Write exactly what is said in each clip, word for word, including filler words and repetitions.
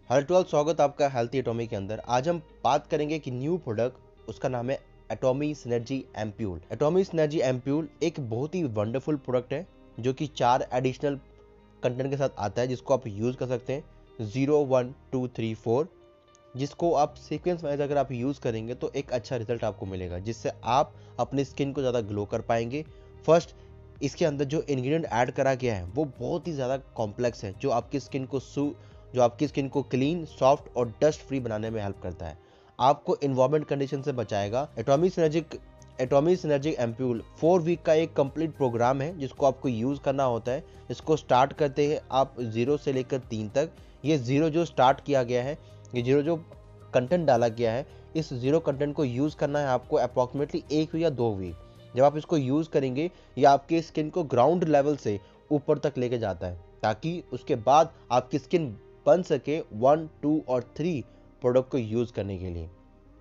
Hello twelfth, स्वागत आपका healthy एटॉमी के अंदर। आज हम बात करेंगे कि न्यू प्रोडक्ट, उसका नाम है Atomy synergy ampoule. Atomy synergy ampoule एक बहुत ही वंडरफुल प्रोडक्ट है जो कि चार एडिशनल कंटेंट के साथ आता है, जिसको आप यूज़ कर सकते हैं zero one two three four, जिसको आप सीक्वेंस वाइज अगर आप यूज़ करेंगे तो एक अच्छा रिजल्ट आपको मिलेगा, जिससे आप अपनी स्किन को ज़्यादा ग्लो कर पाएंगे। फर्स्ट, इसके अंदर जो इंग्रेडिएंट ऐड करा गया है वो बहुत ही ज़्यादा कॉम्प्लेक्स है, जो आपकी स्किन को सू जो आपकी स्किन को क्लीन, सॉफ्ट और डस्ट फ्री बनाने में हेल्प करता है। आपको इन्वायरमेंट कंडीशन से बचाएगा। Atomy synergic Atomy synergic ampoule four week का एक कंप्लीट प्रोग्राम है जिसको आपको यूज़ करना होता है। इसको स्टार्ट करते हैं आप जीरो से लेकर तीन तक। ये जीरो जो स्टार्ट किया गया है, ये जीरो जो कंटेंट डाला गया है, इस जीरो कंटेंट को यूज़ करना है आपको अप्रॉक्सीमेटली एक या दो वीक। जब आप इसको यूज़ करेंगे, ये आपकी स्किन को ग्राउंड लेवल से ऊपर तक लेके जाता है, ताकि उसके बाद आपकी स्किन बन सके वन टू और थ्री प्रोडक्ट को यूज़ करने के लिए,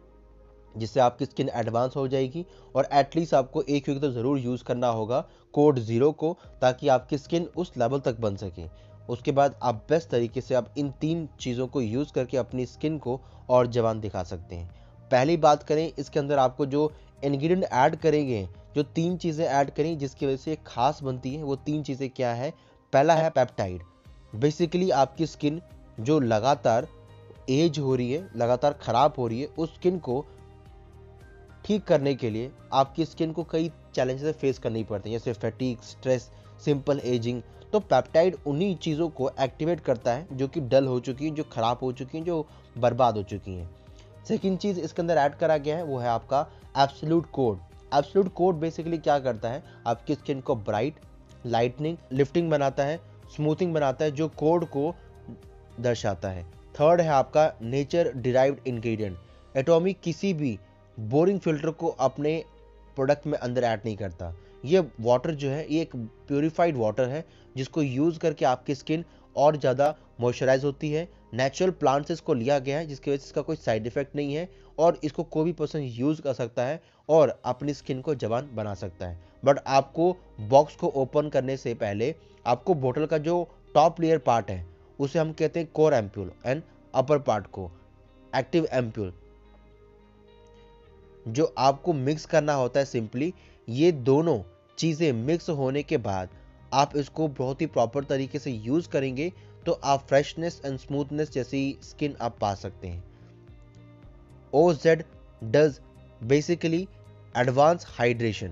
जिससे आपकी स्किन एडवांस हो जाएगी। और एटलीस्ट आपको एक वीक तो ज़रूर यूज़ करना होगा कोड ज़ीरो को, ताकि आपकी स्किन उस लेवल तक बन सके। उसके बाद आप बेस्ट तरीके से आप इन तीन चीज़ों को यूज़ करके अपनी स्किन को और जवान दिखा सकते हैं। पहली बात करें, इसके अंदर आपको जो इंग्रेडिएंट ऐड करेंगे, जो तीन चीज़ें ऐड करें जिसकी वजह से खास बनती है, वो तीन चीज़ें क्या है? पहला है पेप्टाइड। बेसिकली आपकी स्किन जो लगातार एज हो रही है, लगातार ख़राब हो रही है, उस स्किन को ठीक करने के लिए आपकी स्किन को कई चैलेंजेस फेस करनी पड़ती हैं, जैसे फैटीग, स्ट्रेस, सिंपल एजिंग। तो पेप्टाइड उन्हीं चीज़ों को एक्टिवेट करता है जो कि डल हो चुकी हैं, जो ख़राब हो चुकी हैं, जो बर्बाद हो चुकी हैं। सेकेंड चीज़ इसके अंदर ऐड करा गया है वो है आपका absolute code. Absolute code basically क्या करता है? आपकी स्किन को ब्राइट, लाइटनिंग, लिफ्टिंग बनाता है, स्मूथिंग बनाता है, जो कोड को दर्शाता है। थर्ड है आपका नेचर डिराइव्ड इंग्रेडिएंट। एटॉमी किसी भी बोरिंग फिल्टर को अपने प्रोडक्ट में अंदर ऐड नहीं करता। ये वाटर जो है, ये एक प्योरीफाइड वाटर है जिसको यूज़ करके आपकी स्किन और ज़्यादा मॉइस्चराइज होती है। नेचुरल प्लांट से इसको लिया गया है, जिसकी वजह से इसका कोई साइड इफेक्ट नहीं है और इसको कोई भी पर्सन यूज़ कर सकता है और अपनी स्किन को जवान बना सकता है। बट आपको बॉक्स को ओपन करने से पहले आपको बोतल का जो टॉप लेयर पार्ट है, उसे हम कहते हैं core ampoule, and upper part को एक्टिव एम्प्यूल, जो आपको मिक्स करना होता है। सिंपली ये दोनों चीज़ें मिक्स होने के बाद आप इसको बहुत ही प्रॉपर तरीके से यूज़ करेंगे तो आप फ्रेशनेस एंड स्मूथनेस जैसी स्किन आप पा सकते हैं। O Z does basically advance hydration.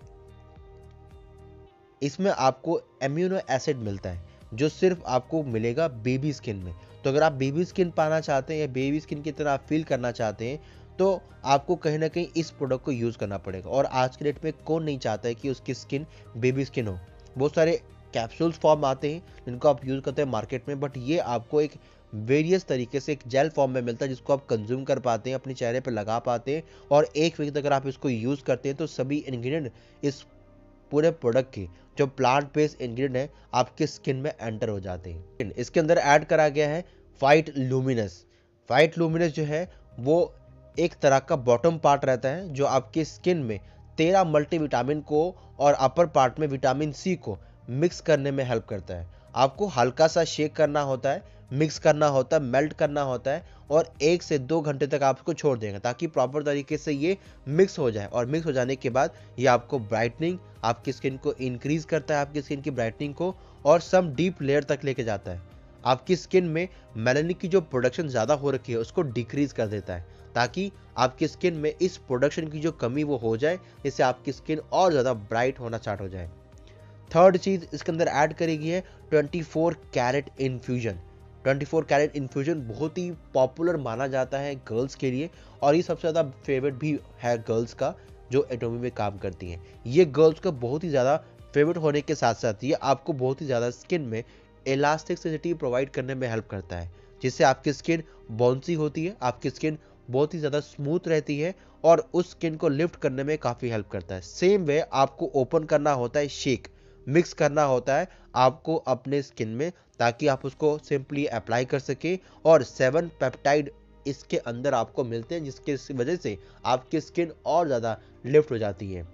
इसमें आपको एम्यूनो एसिड मिलता है जो सिर्फ आपको मिलेगा बेबी स्किन में। तो अगर आप बेबी स्किन पाना चाहते हैं या बेबी स्किन की तरह आप फील करना चाहते हैं, तो आपको कहीं ना कहीं इस प्रोडक्ट को यूज़ करना पड़ेगा। और आज के डेट में कौन नहीं चाहता है कि उसकी स्किन बेबी स्किन हो? बहुत सारे कैप्सूल्स फॉर्म आते हैं जिनको आप यूज़ करते हैं मार्केट में, बट ये आपको एक वेरियस तरीके से एक जेल फॉर्म में मिलता है जिसको आप कंज्यूम कर पाते हैं, अपने चेहरे पर लगा पाते हैं। और एक वीक तक अगर आप इसको यूज़ करते हैं तो सभी इंग्रेडिएंट इस पूरे प्रोडक्ट के जो प्लांट बेस्ड इंग्रेडिएंट है आपके स्किन में एंटर हो जाते हैं। इसके अंदर ऐड करा गया है फाइट लूमिनस। फाइट लूमिनस जो है वो एक तरह का बॉटम पार्ट रहता है जो आपके स्किन में तेरह मल्टीविटामिन को और अपर पार्ट में विटामिन सी को मिक्स करने में हेल्प करता है। आपको हल्का सा शेक करना होता है, मिक्स करना होता है, मेल्ट करना होता है और एक से दो घंटे तक आप इसको छोड़ देंगे ताकि प्रॉपर तरीके से ये मिक्स हो जाए। और मिक्स हो जाने के बाद ये आपको ब्राइटनिंग, आपकी स्किन को इंक्रीज करता है, आपकी स्किन की ब्राइटनिंग को, और सम डीप लेयर तक लेके जाता है। आपकी स्किन में मेलानिन की जो प्रोडक्शन ज़्यादा हो रखी है उसको डिक्रीज कर देता है, ताकि आपकी स्किन में इस प्रोडक्शन की जो कमी वो हो जाए, इससे आपकी स्किन और ज़्यादा ब्राइट होना स्टार्ट हो जाए। थर्ड चीज़ इसके अंदर ऐड करेगी है twenty four carat infusion. Twenty four carat infusion बहुत ही पॉपुलर माना जाता है गर्ल्स के लिए, और ये सबसे ज़्यादा फेवरेट भी है गर्ल्स का जो एटॉमी में काम करती हैं। ये गर्ल्स का बहुत ही ज़्यादा फेवरेट होने के साथ साथ ये आपको बहुत ही ज़्यादा स्किन में इलास्टिसिटी प्रोवाइड करने में हेल्प करता है, जिससे आपकी स्किन बाउंसी होती है, आपकी स्किन बहुत ही ज़्यादा स्मूथ रहती है और उस स्किन को लिफ्ट करने में काफ़ी हेल्प करता है। सेम वे आपको ओपन करना होता है, शेक मिक्स करना होता है आपको अपने स्किन में, ताकि आप उसको सिंपली अप्लाई कर सके। और सेवन पेप्टाइड इसके अंदर आपको मिलते हैं जिसके वजह से आपकी स्किन और ज़्यादा लिफ्ट हो जाती है।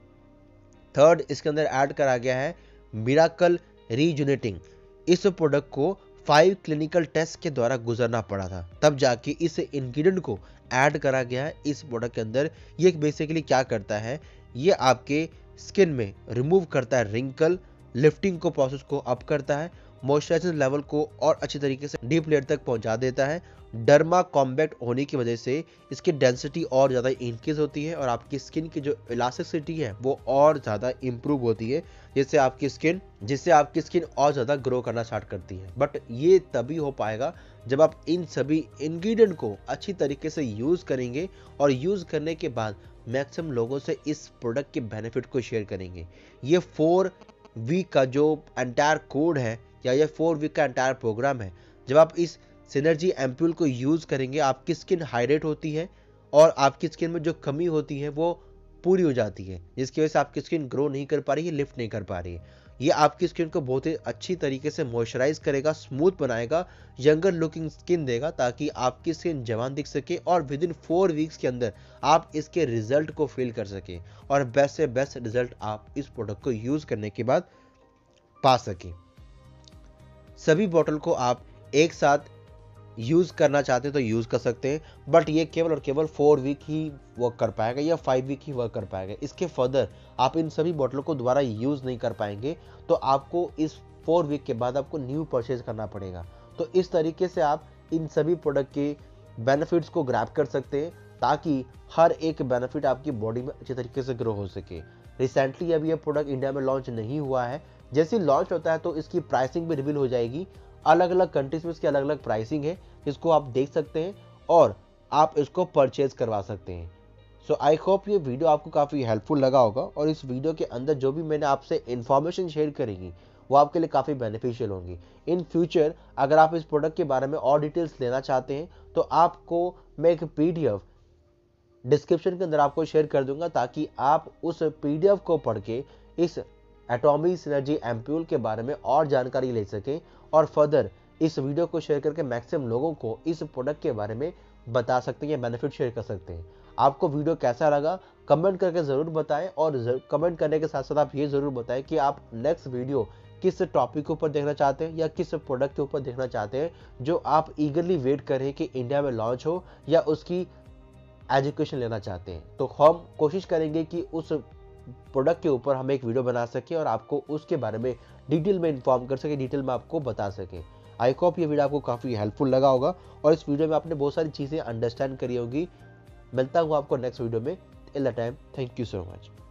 थर्ड इसके अंदर ऐड करा गया है मिराकल रीजुनेटिंग। इस प्रोडक्ट को फाइव क्लिनिकल टेस्ट के द्वारा गुजरना पड़ा था, तब जाके इस इंग्रेडिएंट को ऐड करा गया है इस प्रोडक्ट के अंदर। ये बेसिकली क्या करता है, ये आपके स्किन में रिमूव करता है रिंकल, लिफ्टिंग को प्रोसेस को अप करता है, मॉइस्चराइजेशन लेवल को और अच्छी तरीके से डीप लेयर तक पहुंचा देता है। डर्मा कॉम्पैक्ट होने की वजह से इसकी डेंसिटी और ज़्यादा इंक्रीज होती है और आपकी स्किन की जो इलास्टिसिटी है वो और ज़्यादा इंप्रूव होती है, जिससे आपकी स्किन जिससे आपकी स्किन और ज़्यादा ग्रो करना स्टार्ट करती है। बट ये तभी हो पाएगा जब आप इन सभी इंग्रेडिएंट को अच्छी तरीके से यूज़ करेंगे और यूज़ करने के बाद मैक्सिमम लोगों से इस प्रोडक्ट के बेनिफिट को शेयर करेंगे। ये फोर वीक का जो एंटायर कोड है या ये फोर वीक का एंटायर प्रोग्राम है, जब आप इस सिनर्जी एम्प्यूल को यूज़ करेंगे आपकी स्किन हाइड्रेट होती है और आपकी स्किन में जो कमी होती है वो पूरी हो जाती है, जिसकी वजह से आपकी स्किन ग्रो नहीं कर पा रही है, लिफ्ट नहीं कर पा रही है। ये आपकी स्किन को बहुत ही अच्छी तरीके से मॉइस्चराइज करेगा, स्मूथ बनाएगा, यंगर लुकिंग स्किन देगा ताकि आपकी स्किन जवान दिख सके और विद इन फोर वीक्स के अंदर आप इसके रिजल्ट को फील कर सके और बेस्ट से बेस्ट रिजल्ट आप इस प्रोडक्ट को यूज़ करने के बाद पा सके। सभी बॉटल को आप एक साथ यूज़ करना चाहते हैं तो यूज़ कर सकते हैं, बट ये केवल और केवल फोर वीक ही वर्क कर पाएगा या फाइव वीक ही वर्क कर पाएगा। इसके फर्दर आप इन सभी बॉटलों को दोबारा यूज़ नहीं कर पाएंगे, तो आपको इस फोर वीक के बाद आपको न्यू परचेज करना पड़ेगा। तो इस तरीके से आप इन सभी प्रोडक्ट के बेनिफिट्स को ग्रैब कर सकते हैं ताकि हर एक बेनिफिट आपकी बॉडी में अच्छी तरीके से ग्रो हो सके। रिसेंटली अभी ये प्रोडक्ट इंडिया में लॉन्च नहीं हुआ है, जैसे लॉन्च होता है तो इसकी प्राइसिंग भी रिवील हो जाएगी। अलग अलग कंट्रीज में इसकी अलग अलग प्राइसिंग है, जिसको आप देख सकते हैं और आप इसको परचेज करवा सकते हैं। सो आई होप ये वीडियो आपको काफ़ी हेल्पफुल लगा होगा और इस वीडियो के अंदर जो भी मैंने आपसे इन्फॉर्मेशन शेयर करेंगी वो आपके लिए काफ़ी बेनिफिशियल होंगी। इन फ्यूचर अगर आप इस प्रोडक्ट के बारे में और डिटेल्स लेना चाहते हैं तो आपको मैं एक पीडीएफ डिस्क्रिप्शन के अंदर आपको शेयर कर दूंगा ताकि आप उस पीडीएफ को पढ़ के इस एटॉमी सिनर्जी एम्प्यूल के बारे में और जानकारी ले सकें और फर्दर इस वीडियो को शेयर करके मैक्सिमम लोगों को इस प्रोडक्ट के बारे में बता सकते हैं या बेनिफिट शेयर कर सकते हैं। आपको वीडियो कैसा लगा कमेंट करके ज़रूर बताएं और कमेंट करने के साथ साथ आप ये ज़रूर बताएं कि आप नेक्स्ट वीडियो किस टॉपिक के ऊपर देखना चाहते हैं या किस प्रोडक्ट के ऊपर देखना चाहते हैं जो आप ईगरली वेट करें कि इंडिया में लॉन्च हो या उसकी एजुकेशन लेना चाहते हैं। तो हम कोशिश करेंगे कि उस प्रोडक्ट के ऊपर हम एक वीडियो बना सकें और आपको उसके बारे में डिटेल में इन्फॉर्म कर सकें, डिटेल में आपको बता सकें। आई होप ये वीडियो आपको काफ़ी हेल्पफुल लगा होगा और इस वीडियो में आपने बहुत सारी चीज़ें अंडरस्टैंड करी होगी। मिलता हूँ आपको नेक्स्ट वीडियो में। Till the time, thank you so much.